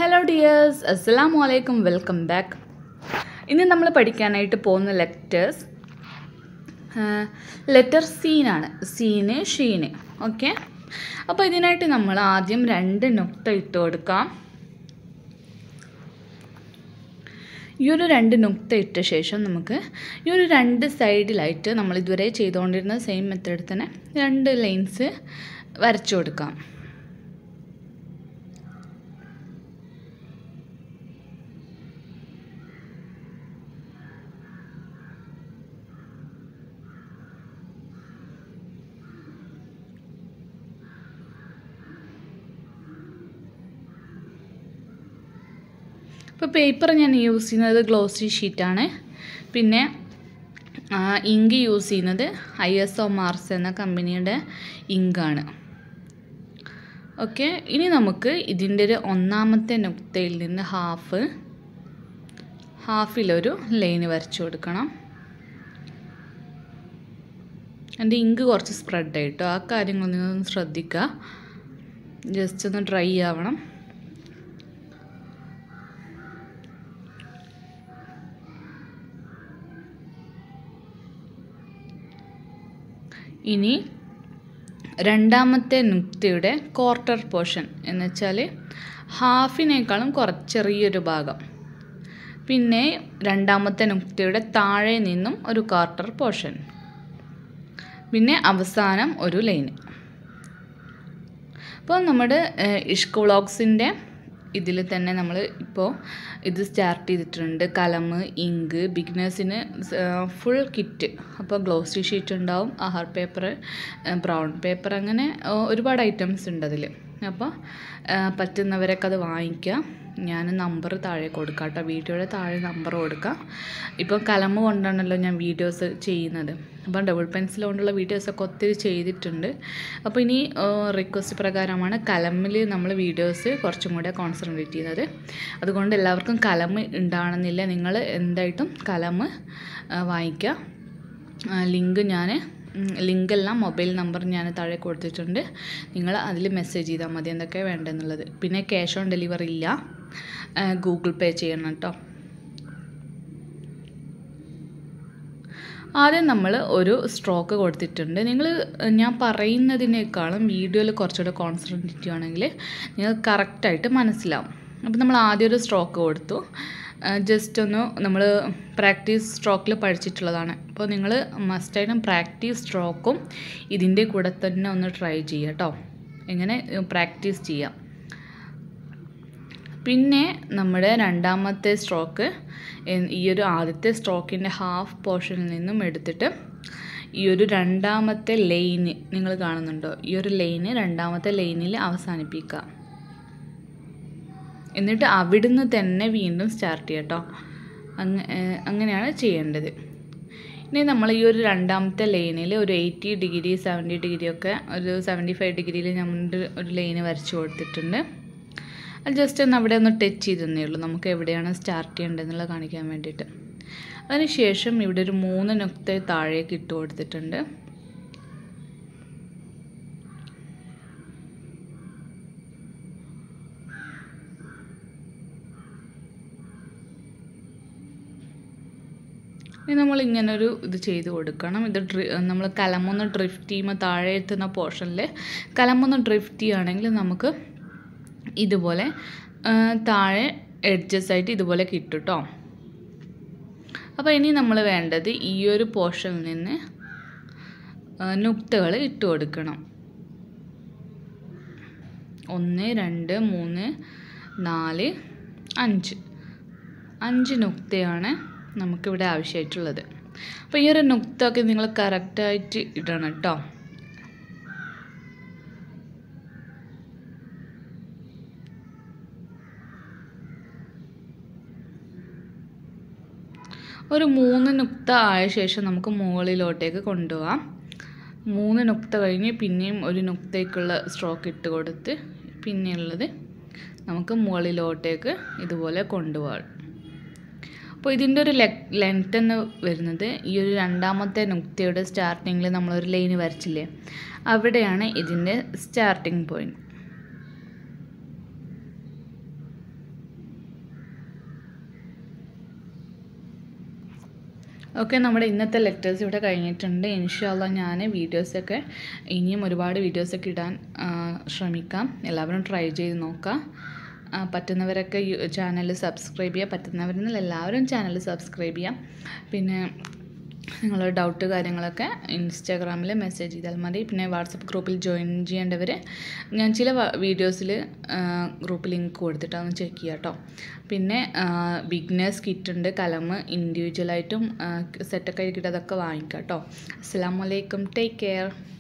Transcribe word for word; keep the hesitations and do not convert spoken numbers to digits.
Hello dears, Assalamu alaikum, welcome back. ഇന്ന് നമ്മൾ പഠിക്കാനായിട്ട് പോകുന്ന ലെറ്റേഴ്സ് ലെറ്റർ സീനാണ്. സീന് ഷീന്. ഓക്കെ, അപ്പോൾ ഇതിനായിട്ട് നമ്മൾ ആദ്യം രണ്ട് നുക്ത ഇട്ട് കൊടുക്കാം. ഈ ഒരു രണ്ട് നുക്ത ഇട്ട ശേഷം നമുക്ക് ഈ ഒരു രണ്ട് സൈഡിലായിട്ട് നമ്മൾ ഇതുവരെ ചെയ്തുകൊണ്ടിരുന്ന സെയിം മെത്തേഡ് തന്നെ രണ്ട് ലൈൻസ് വരച്ചു കൊടുക്കാം. ഇപ്പോൾ പേപ്പർ ഞാൻ യൂസ് ചെയ്യുന്നത് ഗ്ലോസി ഷീറ്റാണ്. പിന്നെ ഇങ്ക് യൂസ് ചെയ്യുന്നത് ഐ എസ് ഒ മാർസ് എന്ന കമ്പനിയുടെ ഇങ്കാണ്. ഓക്കെ, ഇനി നമുക്ക് ഇതിൻ്റെ ഒരു ഒന്നാമത്തെ നുക്തയിൽ നിന്ന് ഹാഫ് ഹാഫിലൊരു ലൈന് വരച്ചു കൊടുക്കണം. എൻ്റെ ഇങ്ക് കുറച്ച് സ്പ്രെഡായിട്ടോ, ആ കാര്യങ്ങളൊന്നും ശ്രദ്ധിക്കുക. ജസ്റ്റ് ഒന്ന് ഡ്രൈ ആവണം. ഇനി രണ്ടാമത്തെ നുക്തയുടെ ക്വാർട്ടർ പോർഷൻ എന്ന് വെച്ചാൽ ഹാഫിനേക്കാളും കുറച്ച് ചെറിയൊരു ഭാഗം, പിന്നെ രണ്ടാമത്തെ നുക്തയുടെ താഴെ നിന്നും ഒരു ക്വാർട്ടർ പോർഷൻ, പിന്നെ അവസാനം ഒരു ലൈന്. അപ്പോൾ നമ്മുടെ ഇഷ്ക് വ്ളോഗ്സിൻ്റെ ഇതിൽ തന്നെ നമ്മൾ ഇപ്പോൾ ഇത് സ്റ്റാർട്ട് ചെയ്തിട്ടുണ്ട്. കലം, ഇങ്ക്, ബിഗിനേഴ്സിന് ഫുൾ കിറ്റ്. അപ്പോൾ ഗ്ലോസി ഷീറ്റ് ഉണ്ടാവും, ആഹാർ പേപ്പർ, ബ്രൗൺ പേപ്പർ, അങ്ങനെ ഒരുപാട് ഐറ്റംസ് ഉണ്ട് അതിൽ. അപ്പോൾ പറ്റുന്നവരൊക്കെ അത് വാങ്ങിക്കുക. ഞാൻ നമ്പർ താഴെ കൊടുക്കാം കേട്ടോ, വീഡിയോയുടെ താഴെ നമ്പർ കൊടുക്കാം. ഇപ്പോൾ കലം കൊണ്ടാണല്ലോ ഞാൻ വീഡിയോസ് ചെയ്യുന്നത്. അപ്പം ഡബിൾ പെൻസിൽ കൊണ്ടുള്ള വീഡിയോസൊക്കെ ഒത്തിരി ചെയ്തിട്ടുണ്ട്. അപ്പോൾ ഇനി റിക്വസ്റ്റ് പ്രകാരമാണ് കലമിൽ നമ്മൾ വീഡിയോസ് കുറച്ചും കൂടെ കോൺസെൻട്രേറ്റ് ചെയ്യുന്നത്. അതുകൊണ്ട് എല്ലാവർക്കും കലം ഉണ്ടാവണമെന്നില്ല, നിങ്ങൾ എന്തായിട്ടും കലം വാങ്ങിക്കുക. ലിങ്ക് ഞാൻ ലിങ്കെല്ലാം മൊബൈൽ നമ്പർ ഞാൻ താഴെ കൊടുത്തിട്ടുണ്ട്. നിങ്ങൾ അതിൽ മെസ്സേജ് ചെയ്താൽ മതി എന്തൊക്കെ വേണ്ടതെന്നുള്ളത്. പിന്നെ ക്യാഷ് ഓൺ ഡെലിവറി ഇല്ല, ഗൂഗിൾ പേ ചെയ്യണം കേട്ടോ. ആദ്യം നമ്മൾ ഒരു സ്ട്രോക്ക് കൊടുത്തിട്ടുണ്ട്. നിങ്ങൾ ഞാൻ പറയുന്നതിനേക്കാളും വീഡിയോയിൽ കുറച്ചുകൂടെ കോൺസെൻട്രേറ്റ് ചെയ്യുകയാണെങ്കിൽ നിങ്ങൾക്ക് കറക്റ്റായിട്ട് മനസ്സിലാവും. അപ്പോൾ നമ്മൾ ആദ്യം ഒരു സ്ട്രോക്ക് കൊടുത്തു. ജസ്റ്റ് ഒന്ന് നമ്മൾ പ്രാക്ടീസ് സ്ട്രോക്കിൽ പഠിച്ചിട്ടുള്ളതാണ്. അപ്പോൾ നിങ്ങൾ മസ്റ്റായിട്ടും പ്രാക്ടീസ് സ്ട്രോക്കും ഇതിൻ്റെ കൂടെ തന്നെ ഒന്ന് ട്രൈ ചെയ്യുക കേട്ടോ, എങ്ങനെ പ്രാക്ടീസ് ചെയ്യാം. പിന്നെ നമ്മുടെ രണ്ടാമത്തെ സ്ട്രോക്ക് ഈ ഒരു ആദ്യത്തെ സ്ട്രോക്കിൻ്റെ ഹാഫ് പോർഷനിൽ നിന്നും എടുത്തിട്ട് ഈ ഒരു രണ്ടാമത്തെ ലൈന് നിങ്ങൾ കാണുന്നുണ്ടോ, ഈ ഒരു ലൈന് രണ്ടാമത്തെ ലൈനിൽ അവസാനിപ്പിക്കുക. എന്നിട്ട് അവിടുന്ന് തന്നെ വീണ്ടും സ്റ്റാർട്ട് ചെയ്യാം കേട്ടോ. അങ്ങനെയാണ് ചെയ്യേണ്ടത്. ഇനി നമ്മൾ ഈ ഒരു രണ്ടാമത്തെ ലൈനിൽ ഒരു എയ്റ്റി ഡിഗ്രി സെവൻറ്റി ഡിഗ്രി ഒക്കെ ഒരു സെവൻറ്റി ഫൈവ് ഡിഗ്രിയിൽ നമ്മൾ ഒരു ലൈന് വരച്ച് കൊടുത്തിട്ടുണ്ട്. അത് ജസ്റ്റ് ഒന്ന് അവിടെ ഒന്ന് ടച്ച് ചെയ്തേ ഉള്ളൂ, നമുക്ക് എവിടെയാണ് സ്റ്റാർട്ട് ചെയ്യേണ്ടതെന്നുള്ളത് കാണിക്കാൻ വേണ്ടിയിട്ട്. അതിനുശേഷം ഇവിടെ ഒരു മൂന്ന് നുക്ത താഴേക്ക് ഇട്ട് കൊടുത്തിട്ടുണ്ട്. ഇനി നമ്മൾ ഇങ്ങനൊരു ഇത് ചെയ്ത് കൊടുക്കണം. ഇത് ഡ്രി നമ്മൾ കലമൊന്ന് ഡ്രിഫ്റ്റ് ചെയ്യുമ്പോൾ താഴെ എത്തുന്ന പോർഷനിൽ കലമൊന്ന് ഡ്രിഫ്റ്റ് ചെയ്യുകയാണെങ്കിൽ നമുക്ക് ഇതുപോലെ താഴെ എഡ്ജസ് ആയിട്ട് ഇതുപോലെ കിട്ടും കേട്ടോ. അപ്പോൾ ഇനി നമ്മൾ വേണ്ടത് ഈ ഒരു പോർഷനിൽ നിന്ന് നുക്തകൾ ഇട്ട് കൊടുക്കണം. ഒന്ന്, രണ്ട്, മൂന്ന്, നാല്, അഞ്ച് അഞ്ച് നുക്തയാണ് നമുക്കിവിടെ ആവശ്യമായിട്ടുള്ളത്. അപ്പോൾ ഈ ഒരു നുക്തൊക്കെ നിങ്ങൾ കറക്റ്റായിട്ട് ഇടണം കേട്ടോ. ഒരു മൂന്ന് നുക്ത ആയ ശേഷം നമുക്ക് മുകളിലോട്ടേക്ക് കൊണ്ടുപോകാം. മൂന്ന് നുക്ത കഴിഞ്ഞ് പിന്നെയും ഒരു നുക്തയ്ക്കുള്ള സ്ട്രോക്ക് ഇട്ട് കൊടുത്ത് പിന്നെയുള്ളത് നമുക്ക് മുകളിലോട്ടേക്ക് ഇതുപോലെ കൊണ്ടുപോകാം. അപ്പോൾ ഇതിൻ്റെ ഒരു ലെ ലെങ്ത്ത് എന്ന് വരുന്നത് ഈ ഒരു രണ്ടാമത്തെ നുക്തയുടെ സ്റ്റാർട്ടിങ്ങിൽ നമ്മളൊരു ലൈന് വരച്ചില്ലേ, അവിടെയാണ് ഇതിൻ്റെ സ്റ്റാർട്ടിങ് പോയിൻറ്റ്. ഓക്കെ, നമ്മുടെ ഇന്നത്തെ ലെക്ചേഴ്സ് ഇവിടെ കഴിഞ്ഞിട്ടുണ്ട്. ഇൻഷാല്ലാ ഞാൻ വീഡിയോസൊക്കെ ഇനിയും ഒരുപാട് വീഡിയോസൊക്കെ ഇടാൻ ശ്രമിക്കാം. എല്ലാവരും ട്രൈ ചെയ്ത് നോക്കാം. പറ്റുന്നവരൊക്കെ ചാനൽ സബ്സ്ക്രൈബ് ചെയ്യുക. പറ്റുന്നവരെന്നാൽ എല്ലാവരും ചാനൽ സബ്സ്ക്രൈബ് ചെയ്യാം. പിന്നെ നിങ്ങളുടെ ഡൗട്ട് കാര്യങ്ങളൊക്കെ ഇൻസ്റ്റാഗ്രാമിൽ മെസ്സേജ് ചെയ്താൽ മതി. പിന്നെ വാട്സപ്പ് ഗ്രൂപ്പിൽ ജോയിൻ ചെയ്യേണ്ടവർ ഞാൻ ചില വീഡിയോസിൽ ഗ്രൂപ്പ് ലിങ്ക് കൊടുത്തിട്ടാണ് ചെക്ക് ചെയ്യുക കേട്ടോ. പിന്നെ ബിഗ്നേഴ്സ് കിറ്റ് ഉണ്ട്, കലം ഇൻഡിവിജ്വലായിട്ടും സെറ്റൊക്കെ ആയിട്ട് അതൊക്കെ വാങ്ങിക്കാം കേട്ടോ. അസ്സലാമു അലൈക്കും, ടേക്ക് കെയർ.